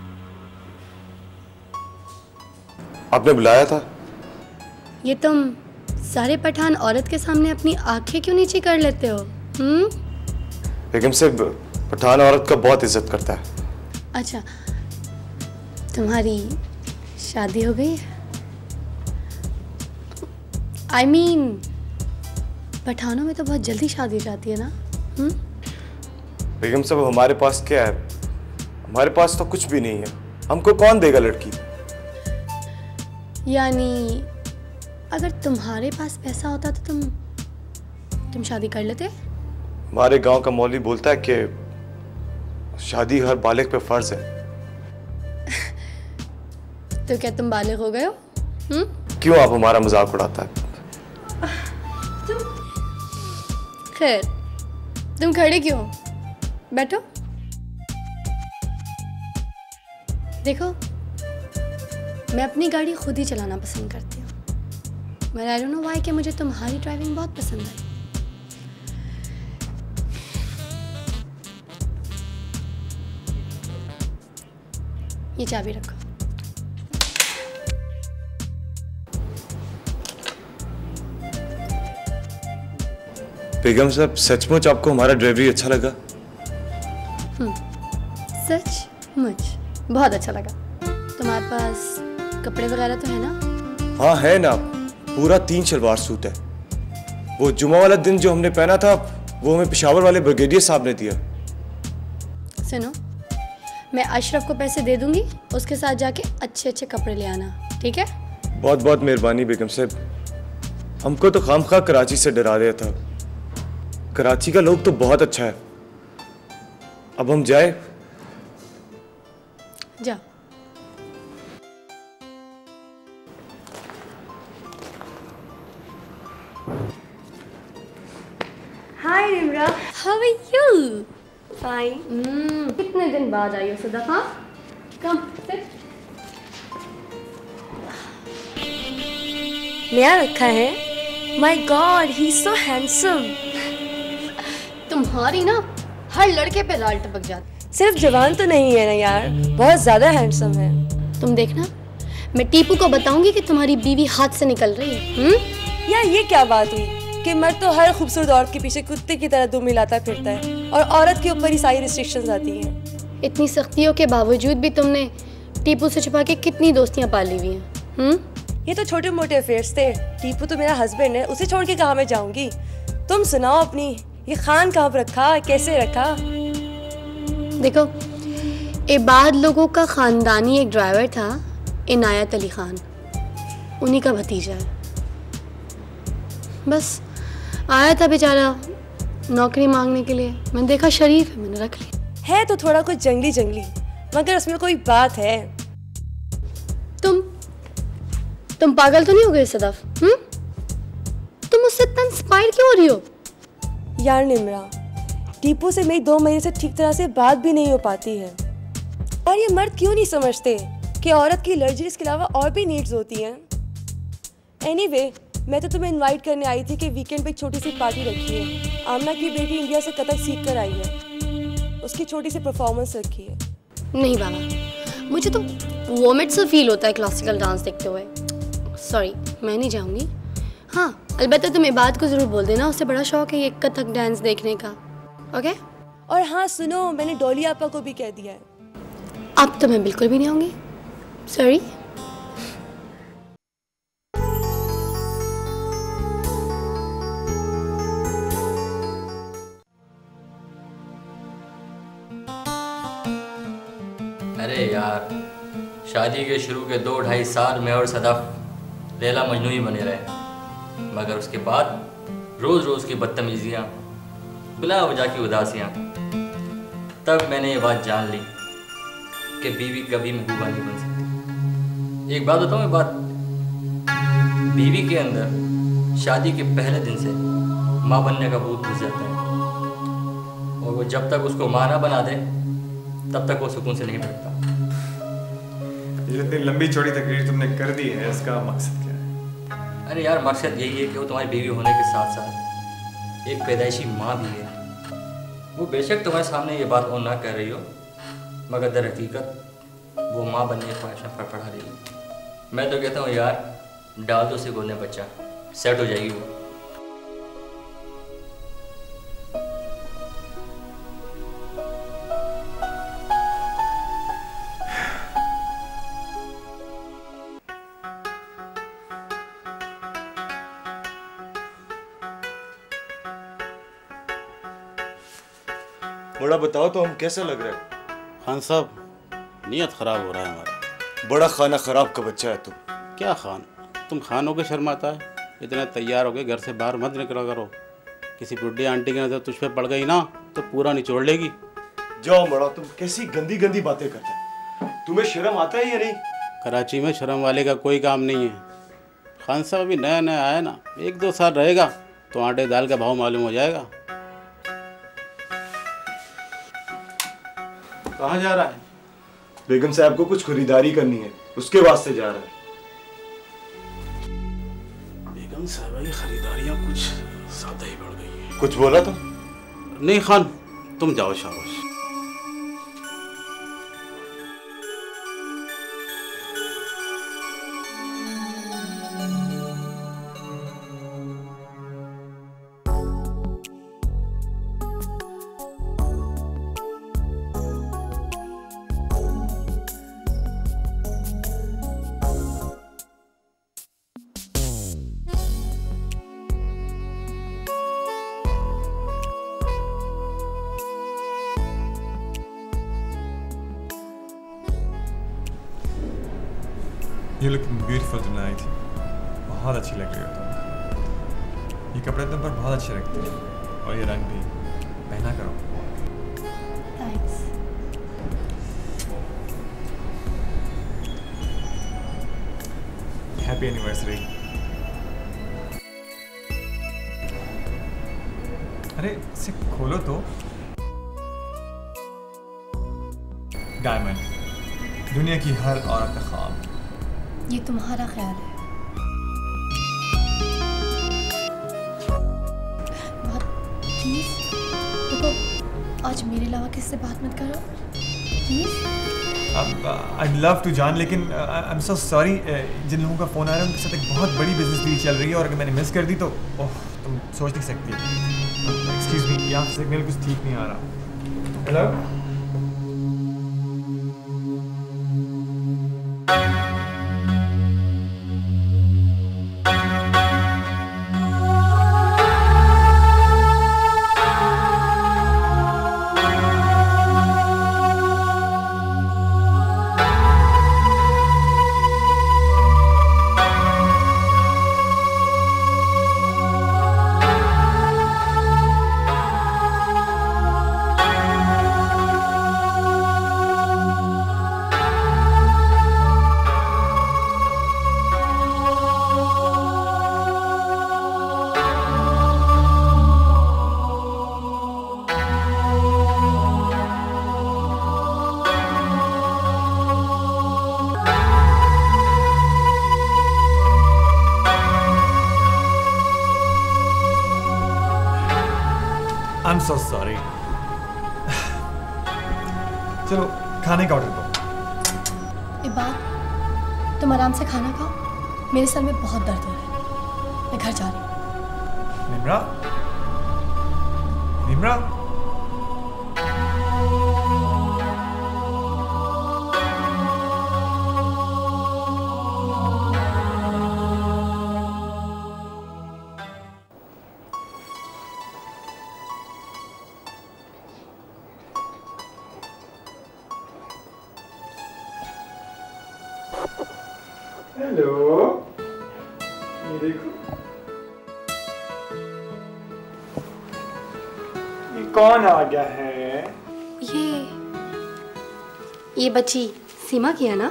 आपने बुलाया था? ये तुम सारे पठान औरत के सामने अपनी आंखें क्यों नीची कर लेते हो? हम्म? बेगम साहब, पठान औरत का बहुत इज्जत करता है। अच्छा, तुम्हारी शादी हो गई है? आई I मीन mean, पठानों में तो बहुत जल्दी शादी हो जाती है ना? हम्म? बेगम साहब, हमारे पास क्या है? हमारे पास तो कुछ भी नहीं है, हमको कौन देगा लड़की? यानी अगर तुम्हारे पास पैसा होता तो तुम तुम शादी कर लेते? हमारे गांव का मौलवी बोलता है कि शादी हर बालिग पे फर्ज है। तो क्या तुम बालिग हो गए हो? हम्म? क्यों आप हमारा मजाक उड़ाता है? तुम खैर, तुम खड़े क्यों? बैठो। देखो, मैं अपनी गाड़ी खुद ही चलाना पसंद करती हूँ, मगर आई डोंट नो व्हाई कि मुझे तुम्हारी ड्राइविंग बहुत पसंद आई। ये चाबी रखो। बेगम साहब, सचमुच आपको हमारा ड्राइवरी अच्छा लगा? हम्म, सच मुझ बहुत अच्छा लगा। तुम्हारे पास कपड़े वगैरह तो है ना? हाँ है ना, पूरा तीन शलवार सूट है। वो जुमा वाला दिन जो हमने पहना था वो हमें पेशावर वाले ब्रिगेडियर साहब ने दिया। सुनो, मैं अशरफ को पैसे दे दूंगी, उसके साथ जाके अच्छे अच्छे कपड़े ले आना, ठीक है? बहुत बहुत मेहरबानी बेगम साहब। हमको तो खामखा कराची से डरा दिया था। कराची का लोग तो बहुत अच्छा है, अब हम जाए? जा। Hi Nimra, how are you? Fine. कितने दिन बाद आई हो सदफा? Come sit. नया रखा है? My god, he is so handsome. तुम्हारी ना हर लड़के पे लाल टपक जाती। सिर्फ जवान तो नहीं है ना यार, बहुत ज्यादा हैंडसम है। तुम देखना, मैं टीपू को बताऊंगी कि तुम्हारी बीवी हाथ से निकल रही है। हम्म? यार ये क्या बात हुई कि मर्द तो हर खूबसूरत औरत के पीछे कुत्ते की तरह दुम मिलाता फिरता है और औरत के ऊपर ही सारी रिस्ट्रिक्शंस आती हैं। इतनी सख्तियों के बावजूद भी तुमने टीपू से छुपा के कितनी दोस्तियां पाली हुई हैं। हम्म? ये तो छोटे मोटे अफेयर्स थे। टीपू तो मेरा हस्बैंड है, उसे छोड़ के कहाँ मैं जाऊंगी। तुम सुनाओ अपनी, ये खान कहाँ पर रखा, कैसे रखा? देखो, इबाद लोगों का खानदानी एक ड्राइवर था, इनायत अली खान, उन्हीं का भतीजा है। बस आया था बेचारा नौकरी मांगने के लिए, मैंने देखा शरीफ है, मैंने रख लिया। है तो थोड़ा कुछ जंगली जंगली, मगर उसमें कोई बात है। तुम तुम पागल तो नहीं हो गए सदफ? हम्म? तुम मुझसे इतना इंस्पायर क्यों हो रही हो? यार निम्रा, टीपू से मेरी दो महीने से ठीक तरह से बात भी नहीं हो पाती है। और ये मर्द क्यों नहीं समझते कि औरत की एलर्जीज के अलावा और भी नीड्स होती हैं। एनीवे, मैं तो तुम्हें इनवाइट करने आई थी कि वीकेंड पे एक छोटी सी पार्टी रखी है। आमना की बेटी इंडिया से कथक सीख कर आई है, उसकी छोटी सी परफॉर्मेंस रखी है। नहीं बाबा, मुझे तो वोमिट सा फील होता है क्लासिकल डांस देखते हुए। सॉरी, मैं नहीं जाऊंगी। हाँ, अलबत्ता तुम इबाद को जरूर बोल देना, उससे बड़ा शौक है ये कथक डांस देखने का। ओके? और हाँ सुनो, मैंने डॉली आपा को भी कह दिया है। अब तो मैं बिल्कुल भी नहीं आऊंगी। सॉरी। अरे यार, शादी के शुरू के दो ढाई साल में और सदफ लैला मजनू ही बने रहे, मगर उसके बाद रोज़ रोज़ की बदतमीजियाँ, बिला वजह की उदासियाँ। तब मैंने ये बात जान ली कि बीवी कभी महबूबा नहीं बन सकती। एक बात बताऊँ, ये बात बीवी के अंदर शादी के पहले दिन से माँ बनने का भूत घुस जाता है, और वो जब तक उसको माँ ना बना दे तब तक वो सुकून से नहीं बैठता। ये इतनी लंबी चौड़ी तकरीर तुमने कर दी है, इसका मकसद क्या है? अरे यार, मकसद यही है कि वो तुम्हारी बीवी होने के साथ साथ एक पैदाइशी माँ भी है। वो बेशक तुम्हारे सामने ये बात और ना कह रही हो, मगर दर हकीकत वो माँ बनने की ख्वाहिश में फड़फड़ा रही है। मैं तो कहता हूँ यार, डाल दो उसे गोदने बच्चा, सेट हो जाएगी वो। बड़ा बताओ तो हम कैसा लग रहा है? खान साहब, नीयत ख़राब हो रहा है हमारा। बड़ा खाना खराब का बच्चा है तुम। क्या खान, तुम खान हो के शर्माता है? इतना तैयार हो गए घर से बाहर मत निकला करो। किसी बुढ़ी आंटी की नज़र तुझ पे पड़ गई ना तो पूरा निचोड़ लेगी। जाओ बड़ा, तुम कैसी गंदी गंदी बातें करते हो। तुम्हें शर्म आता है या नहीं? कराची में शर्म वाले का कोई काम नहीं है। खान साहब अभी नया नया आया ना, एक दो साल रहेगा तो आटे दाल का भाव मालूम हो जाएगा। कहाँ जा रहा है? बेगम साहब को कुछ खरीदारी करनी है, उसके वास्ते जा रहा है। बेगम साहब की खरीदारियाँ कुछ ज़्यादा ही बढ़ गई है। कुछ बोला तो? नहीं खान, तुम जाओ शाबाश। You looking beautiful tonight. बहुत अच्छी लग रही हो तुम। ये कपड़े तुम पर बहुत अच्छे लगते हैं, और ये रंग भी। पहना करो। Thanks. Happy anniversary. अरे इसे खोलो तो। डायमंड, दुनिया की हर औरत का ख्वाब। ये तुम्हारा ख्याल है। प्लीज देखो, आज मेरे अलावा किसी से बात मत करो प्लीज। आई लव टू जान, लेकिन आई एम सो सॉरी, जिन लोगों का फ़ोन आ रहा है उनके साथ एक बहुत बड़ी बिजनेस डील चल रही है और अगर मैंने मिस कर दी तो ओह तुम सोच नहीं सकती। एक्सक्यूज मी, यहाँ से मेरे कुछ ठीक नहीं आ रहा। Hello, I'm so sorry. चलो खाने का ऑर्डर दो। इबाद, तुम आराम से खाना खाओ, मेरे सर में बहुत दर्द हो रहा है, मैं घर जा रही हूँ। निम्रा, निम्रा, हेलो, ये देखो, ये कौन आ गया है? ये ये बच्ची सीमा की है ना?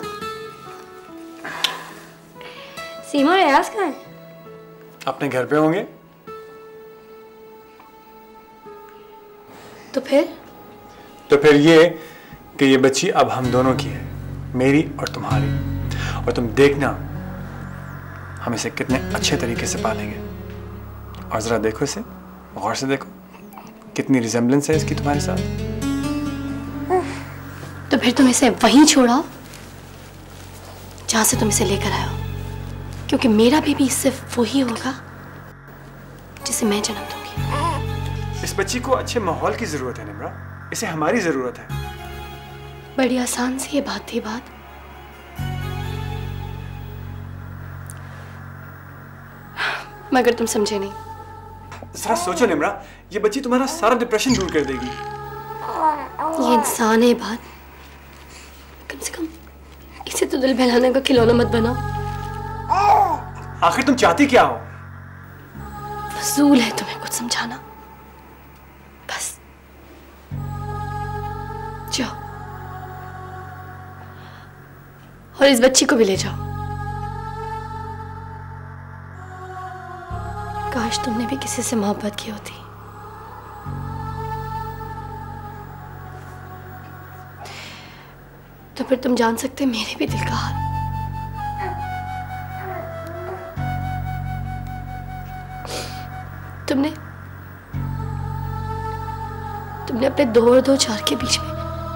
सीमा और अयाज कहाँ है? अपने घर पे होंगे। तो फिर तो फिर ये कि ये बच्ची अब हम दोनों की है, मेरी और तुम्हारी, और तुम देखना हम इसे कितने अच्छे तरीके से पालेंगे। और जरा देखो इसे, गौर से देखो, कितनी रिजेम्बलेंस है इसकी तुम्हारे साथ। तो फिर तुम इसे वहीं छोड़ाओ जहां से तुम इसे लेकर आए हो, क्योंकि मेरा बेबी सिर्फ वही होगा जिसे मैं जन्म दूंगी। इस बच्ची को अच्छे माहौल की जरूरत है निम्रा, इसे हमारी जरूरत है। बड़ी आसान सी ये बात थी बात, मगर तुम समझे नहीं। जरा सोचो निम्रा, ये बच्ची तुम्हारा सारा डिप्रेशन दूर कर देगी। ये इंसान है बात, कम से कम इसे तो दिल बहलाने का खिलौना मत बनाओ। आखिर तुम चाहती क्या हो? फजूल है तुम्हें कुछ समझाना, बस जाओ और इस बच्ची को भी ले जाओ। काश तुमने भी किसी से मोहब्बत की होती। तो फिर तुम जान सकते मेरे भी दिल का हाल। तुमने तुमने अपने दो और दो चार के बीच में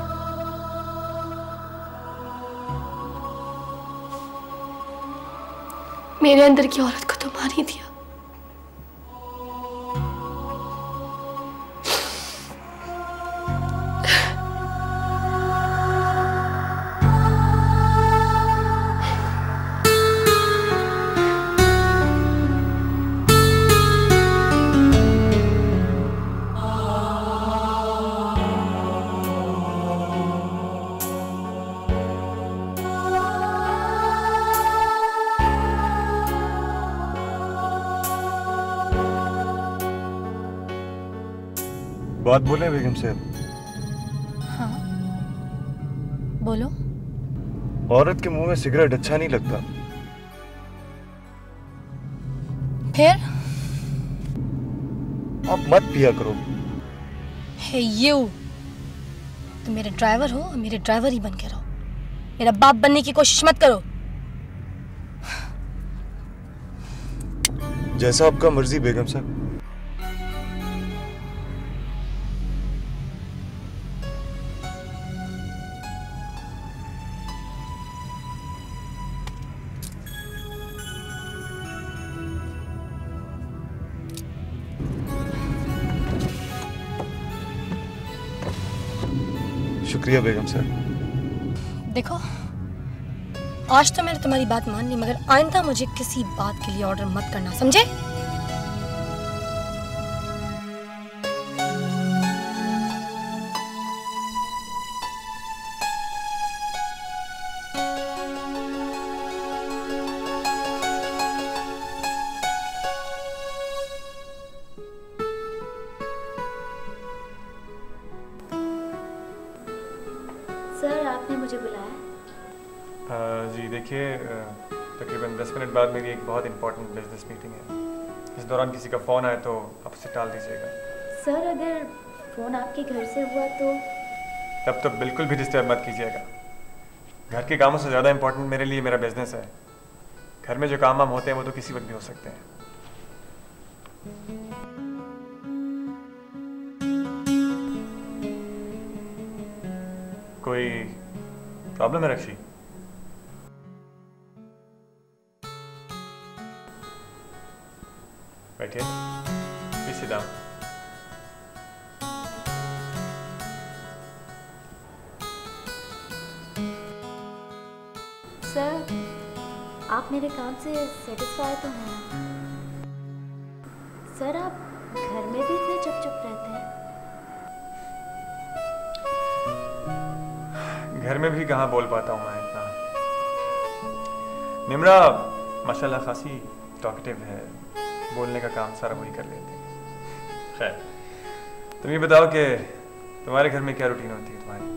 मेरे अंदर की औरत को तो मार ही दिया। बात बोले बेगम साहब। हाँ बोलो। औरत के मुंह में सिगरेट अच्छा नहीं लगता, फिर आप मत पिया करो। हे यू, तुम मेरे ड्राइवर हो और मेरे ड्राइवर ही बन के रहो। मेरा बाप बनने की कोशिश मत करो। जैसा आपका मर्जी बेगम साहब। शुक्रिया बेगम साहब। देखो, आज तो मैंने तुम्हारी बात मान ली, मगर आइंदा मुझे किसी बात के लिए ऑर्डर मत करना, समझे? सर, आपने मुझे बुलाया? uh, जी देखिए, तकरीबन दस मिनट बाद मेरी एक बहुत इंपॉर्टेंट बिजनेस मीटिंग है। इस दौरान किसी का फ़ोन आए तो आप उसे टाल दीजिएगा। सर, अगर फ़ोन आपके घर से हुआ तो? तब तो बिल्कुल भी डिस्टर्ब मत कीजिएगा। घर के कामों से ज़्यादा इंपॉर्टेंट मेरे लिए मेरा बिजनेस है। घर में जो काम वाम होते हैं वो तो किसी वक्त भी हो सकते हैं। कोई प्रॉब्लम है रक्षी? बैठिए, प्लीज सिट डाउन। सर, आप मेरे काम से सेटिस्फाई तो हैं ना? सर, आप घर में भी इतने चुप चुप रहते हैं? घर में भी कहाँ बोल पाता हूँ मैं इतना। निम्रा माशाल्लाह खासी टॉकेटिव है, बोलने का काम सारा वही कर लेते हैं। खैर, तुम ये बताओ कि तुम्हारे घर में क्या रूटीन होती है तुम्हारी?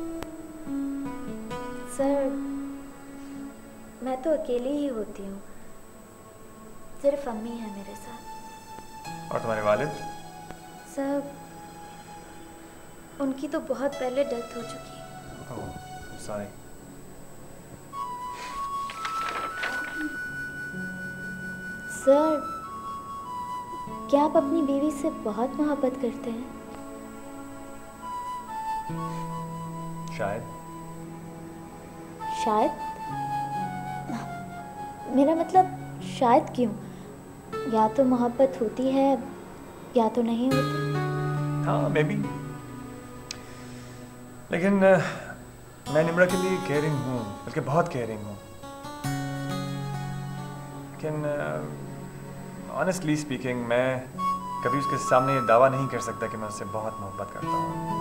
सर, मैं तो अकेली ही होती हूँ, सिर्फ अम्मी है मेरे साथ। और तुम्हारे वालिद? सर, उनकी तो बहुत पहले डेथ हो चुकी है। ओह, सॉरी। सर, क्या आप अपनी बीवी से बहुत मोहब्बत करते हैं? शायद। शायद? मेरा मतलब शायद क्यों? या तो मोहब्बत होती है या तो नहीं होती। हाँ, मे बी। लेकिन मैं निम्रा के लिए केयरिंग हूँ, बल्कि बहुत केयरिंग हूँ। लेकिन ऑनेस्टली स्पीकिंग, मैं कभी उसके सामने ये दावा नहीं कर सकता कि मैं उससे बहुत मोहब्बत करता हूँ।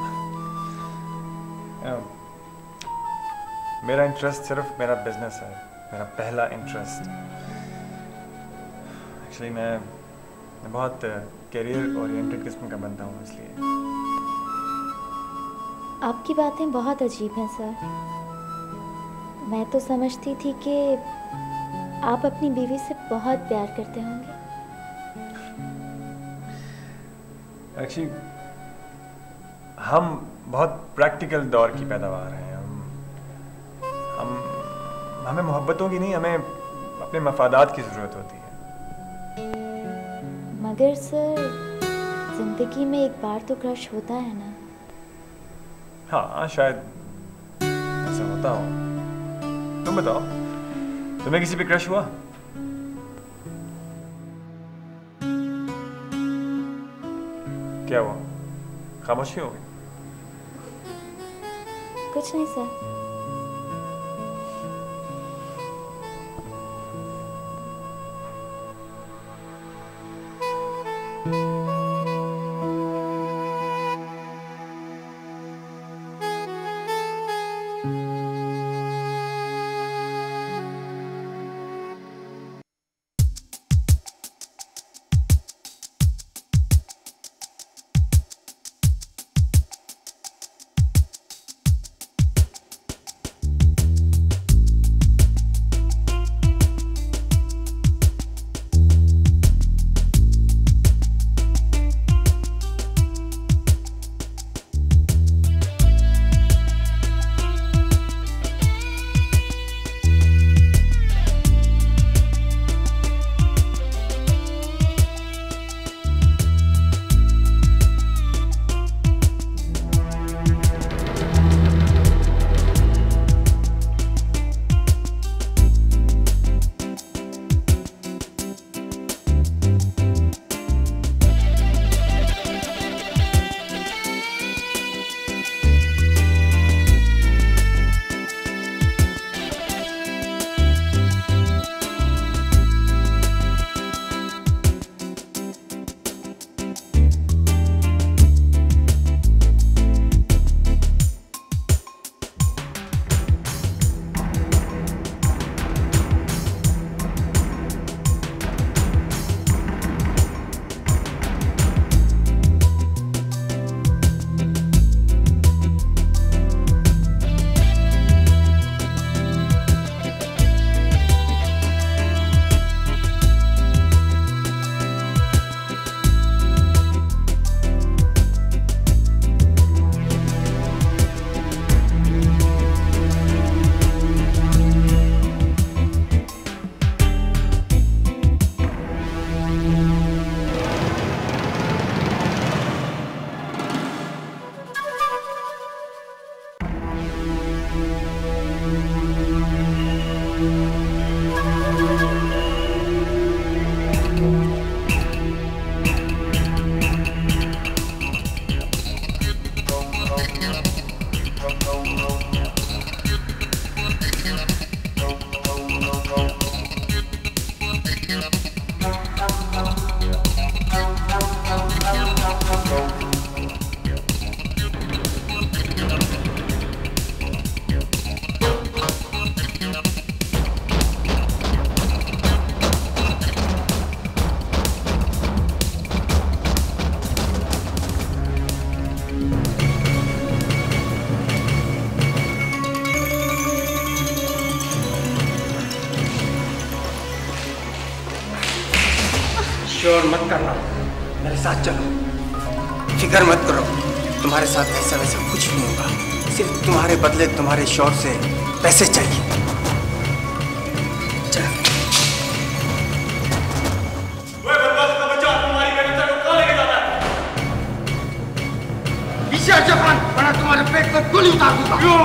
मेरा इंटरेस्ट सिर्फ मेरा बिजनेस है, मेरा पहला इंटरेस्ट। एक्चुअली मैं, मैं बहुत कैरियर ओरिएंटेड किस्म का बनता हूँ, इसलिए। आपकी बातें बहुत अजीब हैं सर। मैं तो समझती थी कि आप अपनी बीवी से बहुत प्यार करते होंगे। एक्चुअली हम बहुत प्रैक्टिकल दौर की पैदावार हैं। हम हम हमें मोहब्बतों की नहीं, हमें अपने मफादात की ज़रूरत होती है। मगर सर, जिंदगी में एक बार तो क्रश होता है ना? हाँ, शायद ऐसा होता हो। तुम बताओ, तुम्हें किसी पे क्रश हुआ? क्या हुआ? खामोशी हो गई? कुछ नहीं सर। शोर मत करना, मेरे साथ चलो। फिक्र मत करो, तुम्हारे साथ ऐसा वैसा कुछ नहीं होगा। सिर्फ तुम्हारे बदले तुम्हारे शोर से पैसे चाहिए। चल। विशेष जवान बना तुम्हारे पेट पर गोली उतार दूंगा।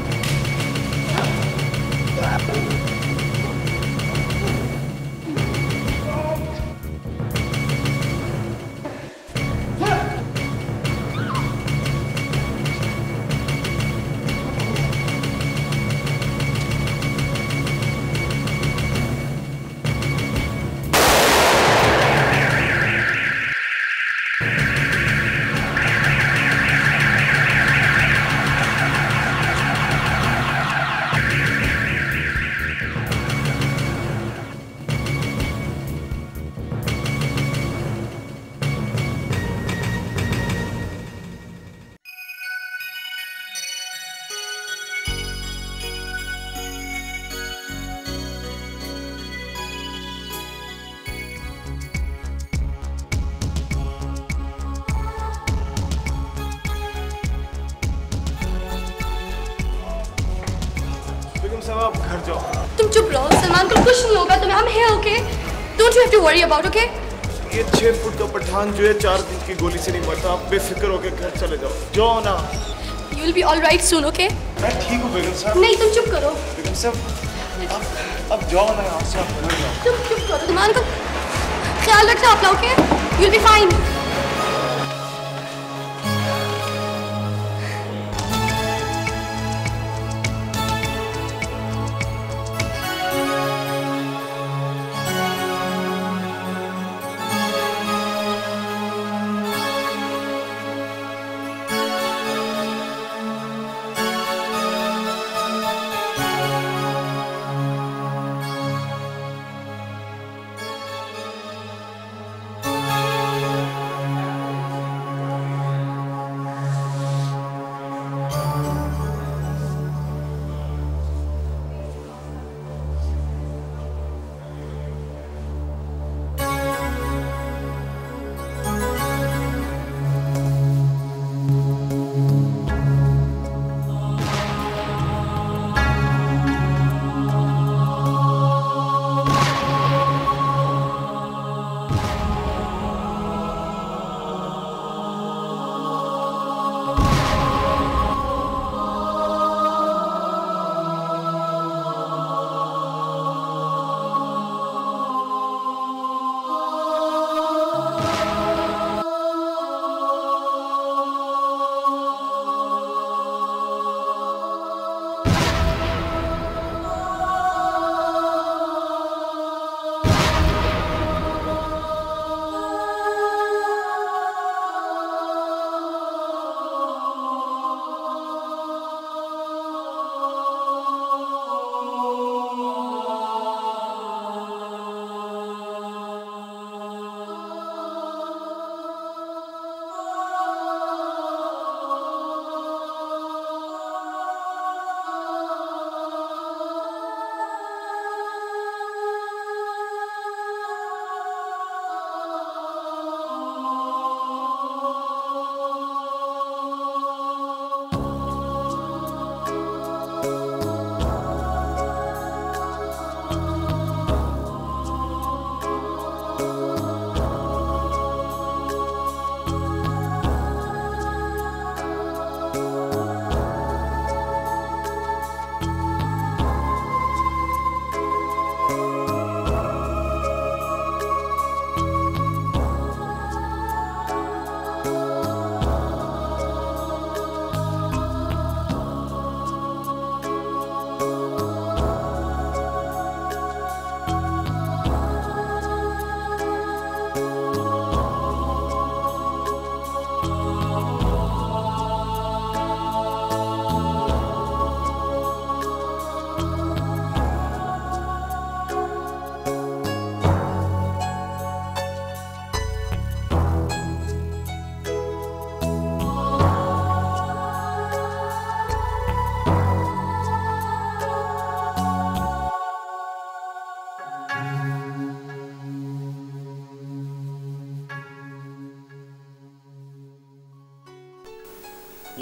आप घर जाओ। तुम चुप रहो सलमान, को कुछ नहीं होगा तुम्हें। हम हैं okay, don't you have to worry about okay. ये छह फुट का पठान जो है चार दिन की गोली से नहीं मरता। आप बेफिक्र होकर घर चले जाओ। जाओ ना। You will be all right soon okay. मैं ठीक हूँ बेगम साहब। नहीं तुम चुप करो। बेगम साहब अब अब जाओ ना यहाँ से, आप घर जाओ। तुम चुप करो, सलमान को ख्याल रखना अपना okay. You will be fine.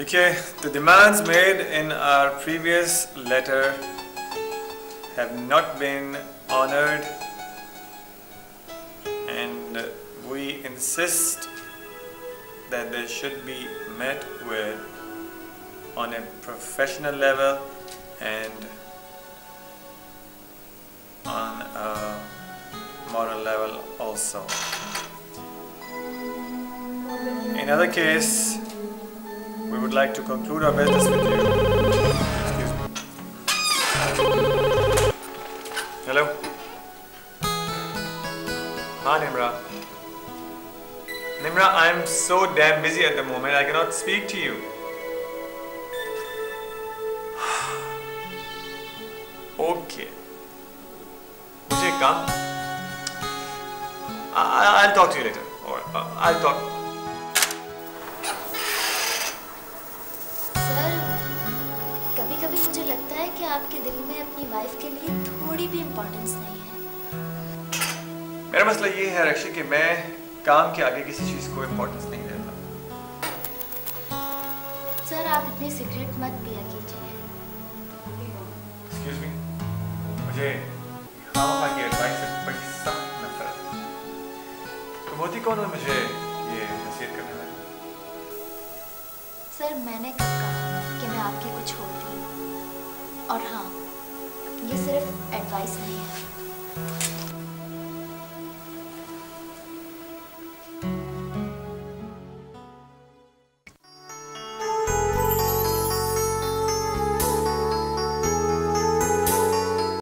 देखिए, the demands made in our previous letter have not been honored, and we insist that they should be met with on a professional level and on a moral level also. In other case, we would like to conclude our business with you. Excuse me. Hello? Haan, Nimra. Nimra, I'm so damn busy at the moment, I cannot speak to you. Okay. मुझे काम. I'll talk to you later. Or I'll talk. कभी-कभी मुझे लगता है कि आपके दिल में अपनी वाइफ के लिए थोड़ी भी इम्पोर्टेंस नहीं है। मेरा मसला ये है रक्षी कि मैं काम के आगे किसी चीज को इम्पोर्टेंस नहीं देता। सर, आप इतनी सिगरेट मत पिया कीजिए। Excuse me, मुझे खामा की एडवाइस से बड़ी सख्त नफरत है। तुम होती कौन हो मुझे ये नसीहत करने वाली? सर, मैंने कब कहा कि मैं आपकी कुछ होती हूँ? और हाँ, ये सिर्फ एडवाइस नहीं है।